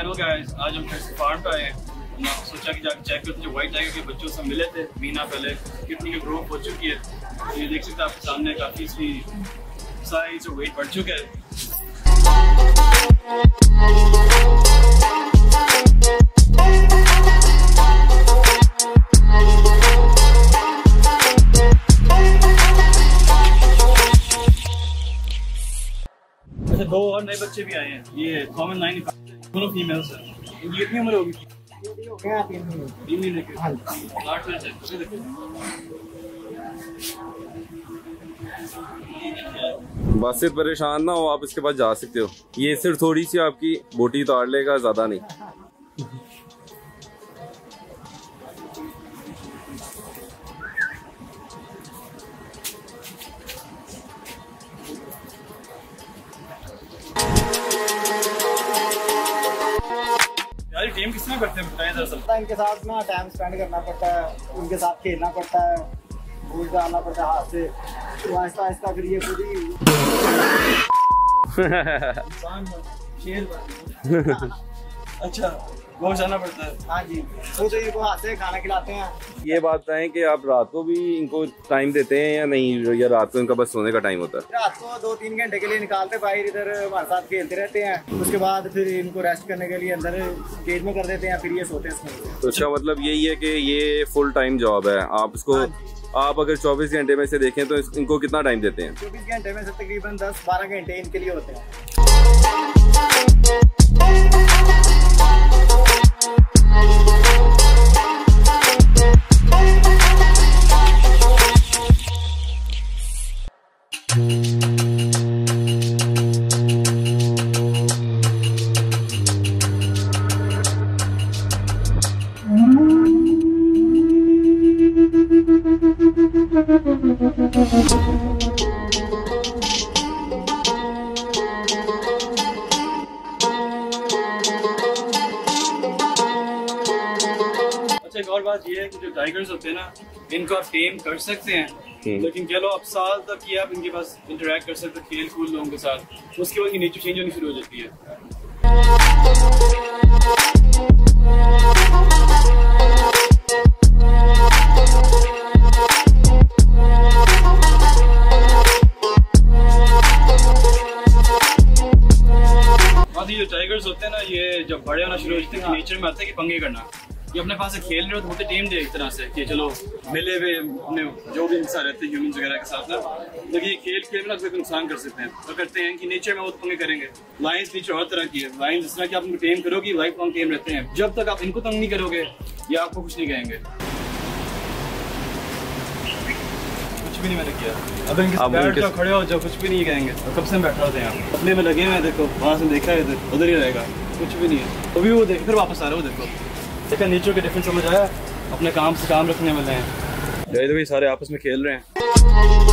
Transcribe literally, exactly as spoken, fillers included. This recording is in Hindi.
हेलो गाइस, आज हम कैसे फार्म पे आए हैं। हमने सोचा कि जाकर चेक करते जो व्हाइट टाइगर के बच्चों से मिले थे महीना पहले, कितनी की ग्रोथ हो चुकी है। तो ये देख सकते हैं आपके सामने, काफ़ी इसकी साइज और वेट बढ़ चुका है। अच्छा, दो और नए बच्चे भी आए हैं। ये कॉमन नाइन दोनों फीमेल्स हैं। इनकी कितनी उम्र होगी? तीन महीने के। आठ मिनट है। बस सिर्फ परेशान ना हो, आप इसके पास जा सकते हो। ये सिर्फ थोड़ी सी आपकी बोटी उतार लेगा, ज्यादा नहीं। यार टीम किस तरह करते हैं बताएं दरअसल। इनके साथ ना टाइम स्पेंड करना पड़ता है, उनके साथ खेलना पड़ता है, बूट डालना पड़ता है हाथ से, तो आहिस्ता आहिस्ता फिर ये खुद ही अच्छा, बहुत जाना पड़ता है। हाँ जी, वो तो इनको हाथ से खाना खिलाते हैं। ये बात बताएं कि आप रात को भी इनको टाइम देते हैं या नहीं, या रात को इनका बस सोने का टाइम होता है? रात को दो तीन घंटे के लिए निकालते, बाहर इधर हमारे साथ खेलते रहते हैं। उसके बाद फिर इनको रेस्ट करने के लिए अंदर केज में कर देते हैं, फिर ये सोते हैं। तो अच्छा, मतलब यही है कि ये फुल टाइम जॉब है। आप इसको आप अगर चौबीस घंटे में से देखें तो इनको कितना टाइम देते हैं? चौबीस घंटे में से तकरीबन दस बारह घंटे इनके लिए होते हैं। अच्छा, एक और बात ये है कि जो टाइगर्स होते हैं ना, इनको आप टेम कर सकते हैं, लेकिन कह लो आप साल तक ये आप इनके पास इंटरेक्ट कर सकते हैं खेल कूद लोगों के साथ। उसके बाद नेचर चेंज होनी शुरू हो जाती है। ये जो टाइगर्स होते हैं ना, ये जब बड़े होना शुरू हो जाते हैं, नेचर में आता है कि पंगे करना। ये अपने पास से खेल रहे होते होते टीम दे एक तरह से कि चलो मिले हुए अपने जो भी इंसान रहते हैं ह्यूमंस वगैरह के साथ ना, लेकिन ये खेल खेल में ना कोई नुकसान कर सकते हैं। तो करते हैं कि नेचर में वो पंगे करेंगे। लाइन्स नेचर और तरह की है। लाइन्स जिस तरह की आप इनको टेम करोगे, लाइफ लॉन्ग टेम रहते हैं। जब तक आप इनको तंग नहीं करोगे, ये आपको कुछ नहीं कहेंगे। कुछ भी नहीं मैंने किया। अब इनके बैठ जाओ, खड़े हो जाओ, कुछ भी नहीं कहेंगे। तो कब से बैठा होते हैं आप अपने में लगे हुए हैं। देखो वहाँ से देखा है, उधर ही रहेगा, कुछ भी नहीं है। अभी वो देख फिर वापस आ रहा है। वो देखो, देखा नेचर के डिफरेंस समझ आया। अपने काम से काम रखने वाले हैं। ये तो भी सारे आपस में खेल रहे हैं।